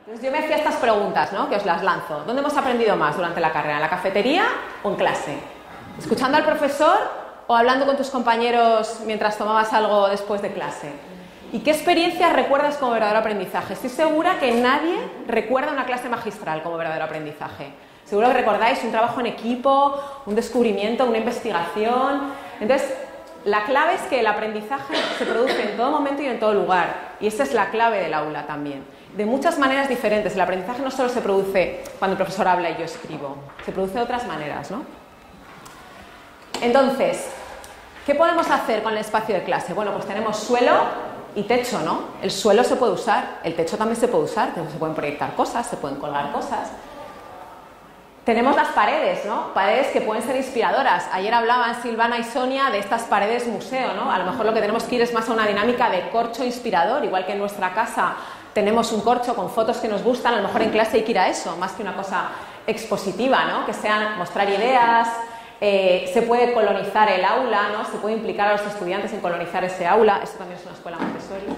Entonces yo me hacía estas preguntas, ¿no?, que os las lanzo. ¿Dónde hemos aprendido más durante la carrera? ¿En la cafetería o en clase? ¿Escuchando al profesor o hablando con tus compañeros mientras tomabas algo después de clase? ¿Y qué experiencias recuerdas como verdadero aprendizaje? Estoy segura que nadie recuerda una clase magistral como verdadero aprendizaje. Seguro que recordáis un trabajo en equipo, un descubrimiento, una investigación. Entonces, la clave es que el aprendizaje se produce en todo momento y en todo lugar. Y esa es la clave del aula también. De muchas maneras diferentes. El aprendizaje no solo se produce cuando el profesor habla y yo escribo. Se produce de otras maneras, ¿no? Entonces, ¿qué podemos hacer con el espacio de clase? Bueno, pues tenemos suelo y techo, ¿no? El suelo se puede usar, el techo también se puede usar, se pueden proyectar cosas, se pueden colgar cosas. Tenemos las paredes, ¿no? Paredes que pueden ser inspiradoras. Ayer hablaban Silvana y Sonia de estas paredes museo, ¿no? A lo mejor lo que tenemos que ir es más a una dinámica de corcho inspirador, igual que en nuestra casa tenemos un corcho con fotos que nos gustan, a lo mejor en clase hay que ir a eso, más que una cosa expositiva, ¿no? Que sean mostrar ideas, se puede colonizar el aula, ¿no? Se puede implicar a los estudiantes en colonizar ese aula. Esto también es una escuela Montessori.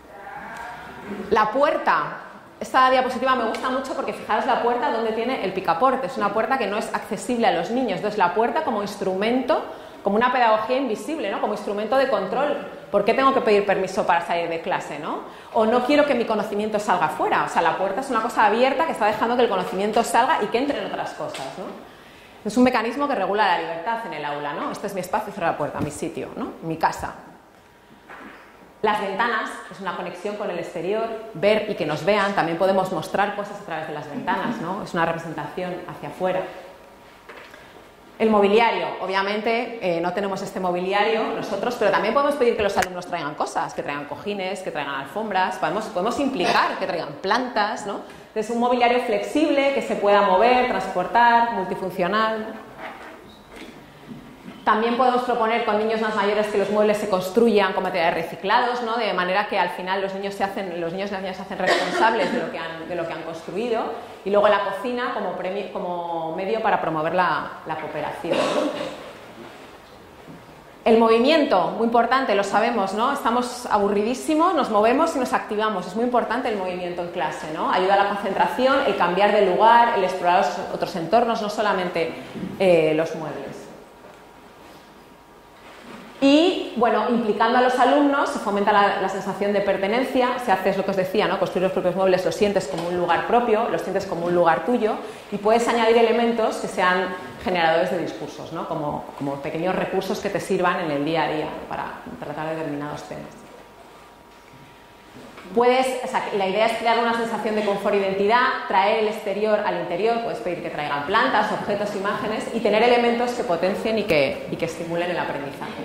La puerta. Esta diapositiva me gusta mucho porque fijaros la puerta donde tiene el picaporte. Es una puerta que no es accesible a los niños. Entonces la puerta como instrumento, como una pedagogía invisible, ¿no? Como instrumento de control. ¿Por qué tengo que pedir permiso para salir de clase, ¿no? O no quiero que mi conocimiento salga fuera. O sea, la puerta es una cosa abierta que está dejando que el conocimiento salga y que entre en otras cosas, ¿no? Es un mecanismo que regula la libertad en el aula, ¿no? Este es mi espacio y cierro la puerta, mi sitio, ¿no? Mi casa. Las ventanas es una conexión con el exterior, ver y que nos vean. También podemos mostrar cosas a través de las ventanas, ¿no? Es una representación hacia afuera. El mobiliario, obviamente no tenemos este mobiliario nosotros, pero también podemos pedir que los alumnos traigan cosas, que traigan cojines, que traigan alfombras, podemos implicar que traigan plantas, ¿no? Entonces un mobiliario flexible que se pueda mover, transportar, multifuncional. También podemos proponer con niños más mayores que los muebles se construyan con materiales reciclados, ¿no? De manera que al final los niños y las niñas se hacen responsables de lo que han construido, y luego la cocina como medio para promover la cooperación, ¿no? El movimiento, muy importante, lo sabemos, ¿no? Estamos aburridísimos, nos movemos y nos activamos. Es muy importante el movimiento en clase, ¿no? Ayuda a la concentración, el cambiar de lugar, el explorar otros entornos, no solamente los muebles. Y, bueno, implicando a los alumnos se fomenta la sensación de pertenencia, se hace, es lo que os decía, ¿no? Construir los propios muebles, los sientes como un lugar propio, los sientes como un lugar tuyo, y puedes añadir elementos que sean generadores de discursos, ¿no? Como pequeños recursos que te sirvan en el día a día para tratar determinados temas. La idea es crear una sensación de confort e identidad, traer el exterior al interior, puedes pedir que traigan plantas, objetos, imágenes, y tener elementos que potencien y que estimulen el aprendizaje.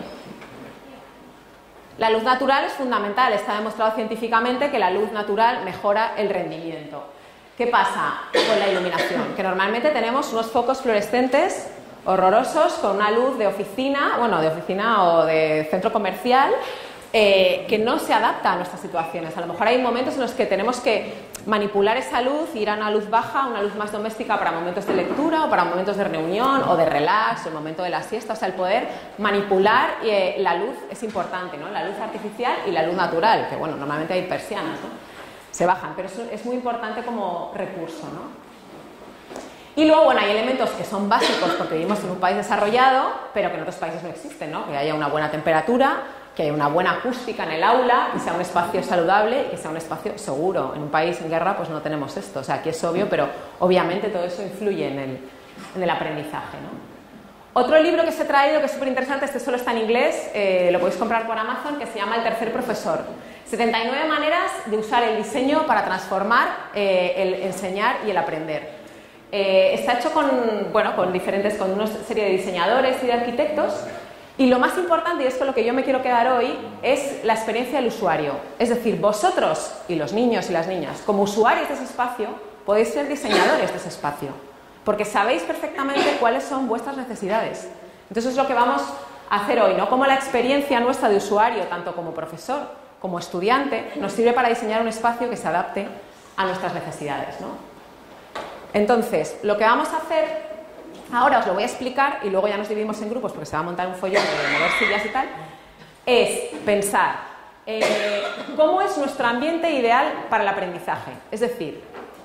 La luz natural es fundamental, está demostrado científicamente que la luz natural mejora el rendimiento. ¿Qué pasa con la iluminación? Que normalmente tenemos unos focos fluorescentes horrorosos con una luz de oficina, o de centro comercial, que no se adapta a nuestras situaciones. A lo mejor hay momentos en los que tenemos que manipular esa luz, ir a una luz baja, una luz más doméstica para momentos de lectura o para momentos de reunión o de relax, o el momento de la siesta. O sea, el poder manipular la luz es importante, ¿no? La luz artificial y la luz natural, que bueno, normalmente hay persianas, ¿no? Se bajan, pero eso es muy importante como recurso, ¿no? Y luego, bueno, hay elementos que son básicos porque vivimos en un país desarrollado, pero que en otros países no existen, ¿no? Que haya una buena temperatura, que haya una buena acústica en el aula, que sea un espacio saludable y que sea un espacio seguro. En un país en guerra pues no tenemos esto, o sea, aquí es obvio, pero obviamente todo eso influye en el aprendizaje, ¿no? Otro libro que os he traído que es súper interesante, este solo está en inglés, lo podéis comprar por Amazon, que se llama El tercer profesor. 79 maneras de usar el diseño para transformar el enseñar y el aprender. Está hecho con una serie de diseñadores y de arquitectos. Y lo más importante, y es con lo que yo me quiero quedar hoy, es la experiencia del usuario. Es decir, vosotros y los niños y las niñas, como usuarios de ese espacio, podéis ser diseñadores de ese espacio, porque sabéis perfectamente cuáles son vuestras necesidades. Entonces es lo que vamos a hacer hoy, ¿no? Como la experiencia nuestra de usuario, tanto como profesor como estudiante, nos sirve para diseñar un espacio que se adapte a nuestras necesidades, ¿no? Entonces, lo que vamos a hacer ahora, os lo voy a explicar y luego ya nos dividimos en grupos porque se va a montar un follón de mover sillas y tal, es pensar cómo es nuestro ambiente ideal para el aprendizaje. Es decir,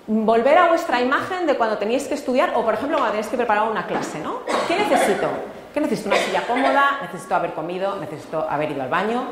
volver a vuestra imagen de cuando teníais que estudiar o, por ejemplo, cuando tenéis que preparar una clase, ¿no? ¿Qué necesito? ¿Qué necesito? Una silla cómoda, necesito haber comido, necesito haber ido al baño,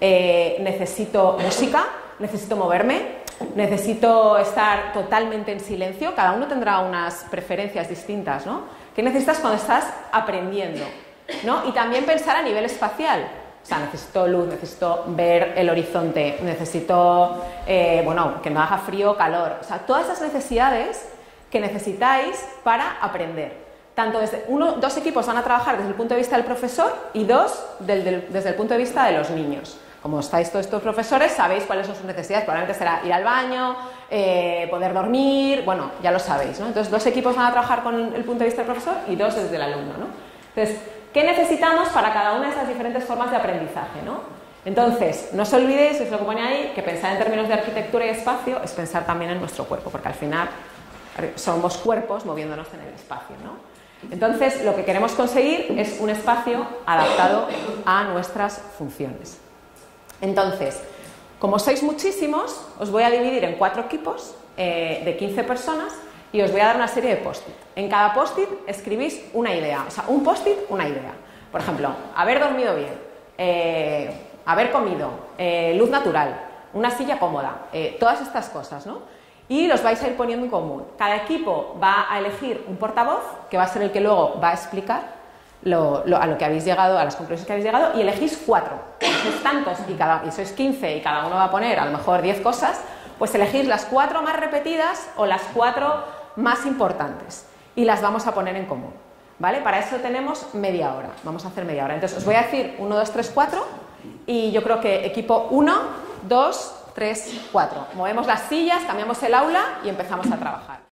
necesito música, necesito moverme, necesito estar totalmente en silencio. Cada uno tendrá unas preferencias distintas, ¿no? ¿Qué necesitas cuando estás aprendiendo? ¿No? Y también pensar a nivel espacial. O sea, necesito luz, necesito ver el horizonte, necesito, bueno, que no haga frío o calor. O sea, todas esas necesidades que necesitáis para aprender. Tanto dos equipos van a trabajar desde el punto de vista del profesor y dos desde el punto de vista de los niños. Como estáis todos estos profesores, sabéis cuáles son sus necesidades. Probablemente será ir al baño, poder dormir, bueno, ya lo sabéis, ¿no? Entonces, dos equipos van a trabajar con el punto de vista del profesor y dos desde el alumno, ¿no? Entonces, ¿qué necesitamos para cada una de esas diferentes formas de aprendizaje, ¿no? Entonces, no os olvidéis, es lo que pone ahí, que pensar en términos de arquitectura y espacio es pensar también en nuestro cuerpo, porque al final somos cuerpos moviéndonos en el espacio, ¿no? Entonces, lo que queremos conseguir es un espacio adaptado a nuestras funciones. Entonces, como sois muchísimos, os voy a dividir en 4 equipos de 15 personas y os voy a dar una serie de post-it. En cada post-it escribís una idea, o sea, un post-it, una idea. Por ejemplo, haber dormido bien, haber comido, luz natural, una silla cómoda, todas estas cosas, ¿no? Y los vais a ir poniendo en común. Cada equipo va a elegir un portavoz, que va a ser el que luego va a explicar a lo que habéis llegado, a las conclusiones que habéis llegado, y elegís 4. Sois tantos y sois 15 y cada uno va a poner a lo mejor 10 cosas, pues elegís las 4 más repetidas o las 4 más importantes y las vamos a poner en común, ¿vale? Para eso tenemos media hora, vamos a hacer media hora. Entonces os voy a decir 1, 2, 3, 4 y yo creo que equipo 1, 2, 3, 4. Movemos las sillas, cambiamos el aula y empezamos a trabajar.